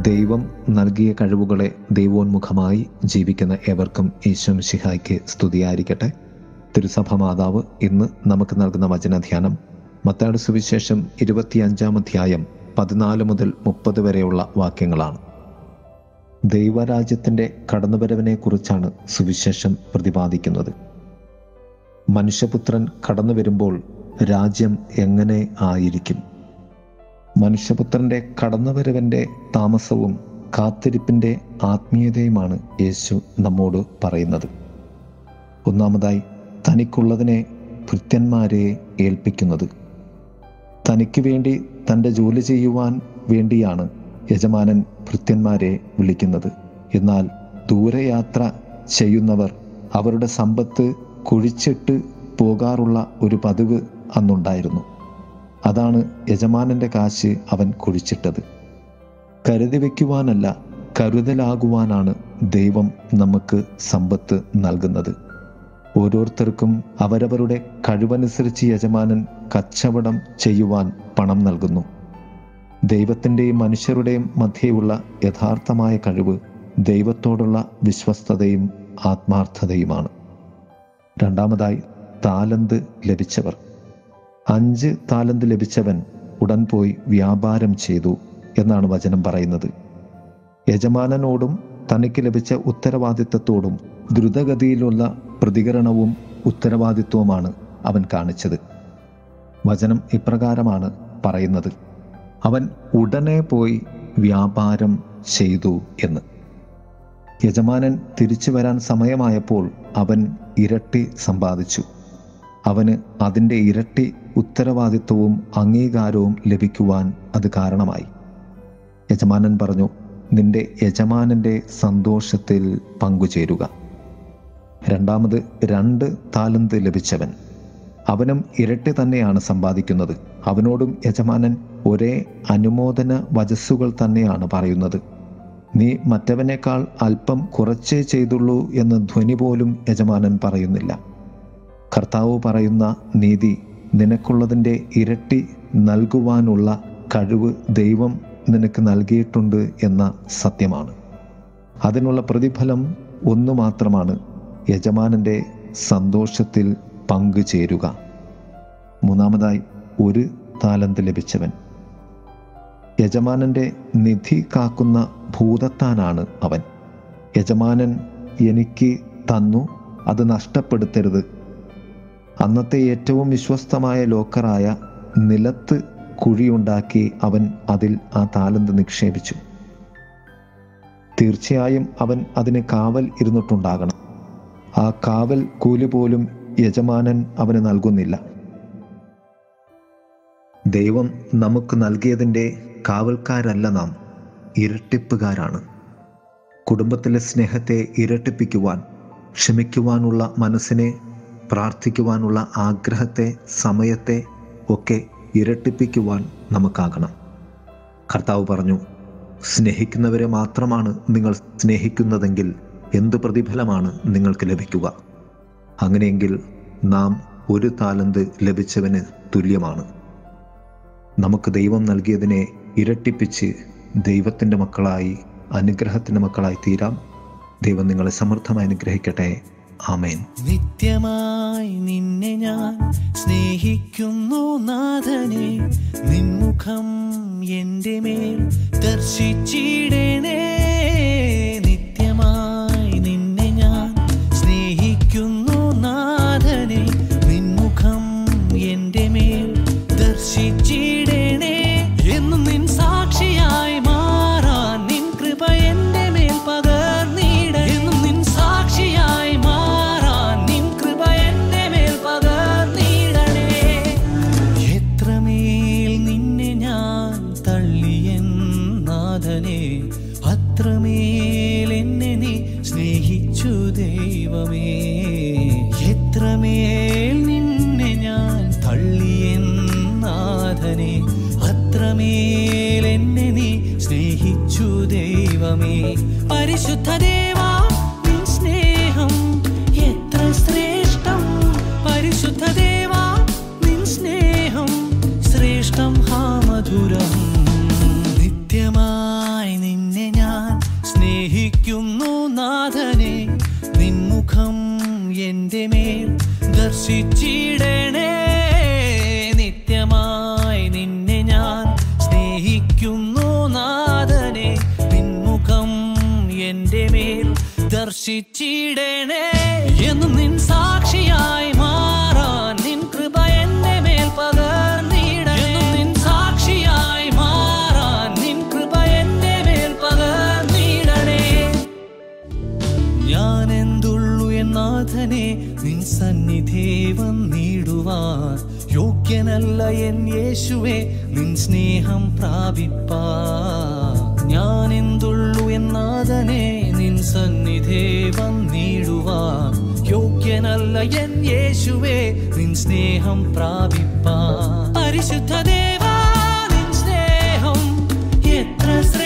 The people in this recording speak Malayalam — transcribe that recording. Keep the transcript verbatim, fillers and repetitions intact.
ദൈവം നൽകിയ കഴിവുകളെ ദൈവോന്മുഖമായി ജീവിക്കുന്ന ഏവർക്കും ഈശോ മിശിഹായ്ക്ക് സ്തുതിയായിരിക്കട്ടെ. തിരുസഭ മാതാവ് ഇന്ന് നമുക്ക് നൽകുന്ന വചനധ്യാനം മത്തായിയുടെ സുവിശേഷം ഇരുപത്തിയഞ്ചാം അധ്യായം പതിനാല് മുതൽ മുപ്പത് വരെയുള്ള വാക്യങ്ങളാണ്. ദൈവരാജ്യത്തിൻ്റെ കടന്നുവരവിനെ കുറിച്ചാണ് സുവിശേഷം പ്രതിപാദിക്കുന്നത്. മനുഷ്യപുത്രൻ കടന്നു വരുമ്പോൾ രാജ്യം എങ്ങനെ ആയിരിക്കും? മനുഷ്യപുത്രൻ്റെ കടന്നുവരവിൻ്റെ താമസവും കാത്തിരിപ്പിൻ്റെ ആത്മീയതയുമാണ് യേശു നമ്മോട് പറയുന്നത്. ഒന്നാമതായി, തനിക്കുള്ളതിനെ ഭൃത്യന്മാരെ ഏൽപ്പിക്കുന്നത്. തനിക്ക് വേണ്ടി തൻ്റെ ജോലി ചെയ്യുവാൻ വേണ്ടിയാണ് യജമാനൻ ഭൃത്യന്മാരെ വിളിക്കുന്നത്. എന്നാൽ ദൂരയാത്ര ചെയ്യുന്നവർ അവരുടെ സമ്പത്ത് കുഴിച്ചിട്ട് പോകാറുള്ള ഒരു പതിവ് അന്നുണ്ടായിരുന്നു. അതാണ് യജമാനൻ്റെ കാശ് അവൻ കുഴിച്ചിട്ടത്. കരുതി വയ്ക്കുവാനല്ല, കരുതലാകുവാനാണ് ദൈവം നമുക്ക് സമ്പത്ത് നൽകുന്നത്. ഓരോരുത്തർക്കും അവരവരുടെ കഴിവനുസരിച്ച് യജമാനൻ കച്ചവടം ചെയ്യുവാൻ പണം നൽകുന്നു. ദൈവത്തിൻ്റെയും മനുഷ്യരുടെയും മധ്യേയുള്ള യഥാർത്ഥമായ കഴിവ് ദൈവത്തോടുള്ള വിശ്വസ്തതയും ആത്മാർത്ഥതയുമാണ്. രണ്ടാമതായി, താലന്ത് ലഭിച്ചവർ. അഞ്ച് താലന്ത് ലഭിച്ചവൻ ഉടൻ പോയി വ്യാപാരം ചെയ്തു എന്നാണ് വചനം പറയുന്നത്. യജമാനനോടും തനിക്ക് ലഭിച്ച ഉത്തരവാദിത്തത്തോടും ദ്രുതഗതിയിലുള്ള പ്രതികരണവും ഉത്തരവാദിത്വവുമാണ് അവൻ കാണിച്ചത്. വചനം ഇപ്രകാരമാണ് പറയുന്നത്: അവൻ ഉടനെ പോയി വ്യാപാരം ചെയ്തു എന്ന്. യജമാനൻ തിരിച്ചു വരാൻ സമയമായപ്പോൾ അവൻ ഇരട്ടി സമ്പാദിച്ചു. അവന് അതിൻ്റെ ഇരട്ടി ഉത്തരവാദിത്വവും അംഗീകാരവും ലഭിക്കുവാൻ അത് കാരണമായി. യജമാനൻ പറഞ്ഞു, നിന്റെ യജമാനൻ്റെ സന്തോഷത്തിൽ പങ്കുചേരുക. രണ്ടാമത്, രണ്ട് താലന്ത് ലഭിച്ചവൻ. അവനും ഇരട്ടി തന്നെയാണ് സമ്പാദിക്കുന്നത്. അവനോടും യജമാനൻ ഒരേ അനുമോദന വചസ്സുകൾ തന്നെയാണ് പറയുന്നത്. നീ മറ്റവനേക്കാൾ അല്പം കുറച്ചേ ചെയ്തുള്ളൂ എന്ന് ധ്വനി പോലും യജമാനൻ പറയുന്നില്ല. കർത്താവ് പറയുന്ന നീതി നിനക്കുള്ളതിൻ്റെ ഇരട്ടി നൽകുവാനുള്ള കഴിവ് ദൈവം നിനക്ക് നൽകിയിട്ടുണ്ട് എന്ന സത്യമാണ്. അതിനുള്ള പ്രതിഫലം ഒന്നു മാത്രമാണ്: യജമാനൻ്റെ സന്തോഷത്തിൽ പങ്കുചേരുക. മൂന്നാമതായി, ഒരു താലന്ത് ലഭിച്ചവൻ. യജമാനൻ്റെ നിധി കാക്കുന്ന ഭൂതത്താനാണ് അവൻ. യജമാനൻ എനിക്ക് തന്നു, അത് നഷ്ടപ്പെടുത്തരുത്. അന്നത്തെ ഏറ്റവും വിശ്വസ്തമായ ലോക്കറായ നിലത്ത് കുഴിയുണ്ടാക്കി അവൻ അതിൽ ആ താലന്ത് നിക്ഷേപിച്ചു. തീർച്ചയായും അവൻ അതിന് കാവൽ ഇരുന്നിട്ടുണ്ടാകണം. ആ കാവൽ കൂലി പോലും യജമാനൻ അവന് നൽകുന്നില്ല. ദൈവം നമുക്ക് നൽകിയതിൻ്റെ കാവൽക്കാരല്ല നാം, ഇരട്ടിപ്പുകാരാണ്. കുടുംബത്തിലെ സ്നേഹത്തെ ഇരട്ടിപ്പിക്കുവാൻ, ക്ഷമിക്കുവാനുള്ള മനസ്സിനെ, പ്രാർത്ഥിക്കുവാനുള്ള ആഗ്രഹത്തെ, സമയത്തെ ഒക്കെ ഇരട്ടിപ്പിക്കുവാൻ നമുക്കാകണം. കർത്താവ് പറഞ്ഞു, സ്നേഹിക്കുന്നവരെ മാത്രമാണ് നിങ്ങൾ സ്നേഹിക്കുന്നതെങ്കിൽ എന്ത് പ്രതിഫലമാണ് നിങ്ങൾക്ക് ലഭിക്കുക? അങ്ങനെയെങ്കിൽ നാം ഒരു താലന്ത് ലഭിച്ചവന് തുല്യമാണ്. നമുക്ക് ദൈവം നൽകിയതിനെ ഇരട്ടിപ്പിച്ച് ദൈവത്തിൻ്റെ മക്കളായി, അനുഗ്രഹത്തിൻ്റെ മക്കളായി തീരാം. ദൈവം നിങ്ങളെ സമൃദ്ധമായി അനുഗ്രഹിക്കട്ടെ. ആമേൻ. നിത്യമായി നിന്നെ ഞാൻ സ്നേഹിക്കുന്നു നാഥനെ, നിൻമുഖം എൻ്റെ മേൽ ദർശിച്ചിടണേ. നിത്യമായി നിന്നെ ഞാൻ സ്നേഹിക്കുന്നു നാഥനെ, നിൻമുഖം എൻ്റെ മേൽ ദർശിച്ചിടണേ. എന്നും നിൻ സാക്ഷിയായി മാറാൻ നിൻ കൃപ എൻ്റെ മേൽ പകർന്നിട. എന്നും നിൻ സാക്ഷിയായി മാറാൻ നിൻ കൃപ എൻ്റെ മേൽ പകർന്നിടണേ. എത്രമേൽ നിന്നെ ഞാൻ തള്ളിയെൻ നാഥനെ, അത്രമേൽ എന്നെ നീ സ്നേഹിച്ചു ദൈവമേ. എത്രമേൽ നിന്നെ ഞാൻ തള്ളിയെൻ നാഥനെ, അത്രമേൽ എന്നെ നീ സ്നേഹിച്ചു ദൈവമേ. പരിശുദ്ധ ദേവാ, നിൻ സ്നേഹം എത്ര ശ്രേഷ്ഠം. പരിശുദ്ധ ദേവാ, നിൻ സ്നേഹം ശ്രേഷ്ഠം, ഹാ മധുരം. നിത്യമായി നിന്നെ മേൽ ദർശിച്ചിടണേ. നിത്യമായി നിന്നെ ഞാൻ സ്നേഹിക്കുന്നു നാഥനെ, നിൻമുഖം എൻ്റെ മേൽ ദർശിച്ചിടണേ. എന്നും നിൻ സാക്ഷിയായി മാറാൻ നിൻ കൃപ എൻ്റെ മേൽ പകർന്നിടണേ. എന്നും നിൻ സാക്ഷിയായി മാറാൻ നിൻ കൃപ എൻ്റെ മേൽ പകർന്നിടണേ. ഞാൻ എന്തുള്ളു എന്നാഥനെ നിൻ സന്നിധി വന്നിടുവാൻ, യോഗ്യനല്ല എൻ യേശുവേ നിൻ സ്നേഹം പ്രാപിപ്പാൻ. ഞാൻ എന്തുള്ളു എന്നാഥനെ നിൻ സന്നിധി വന്നിടുവാൻ, യോഗ്യനല്ല എൻ യേശുവേ നിൻ സ്നേഹം പ്രാപിപ്പാൻ. പരിശുദ്ധ ദേവാ നിൻ സ്നേഹം എത്ര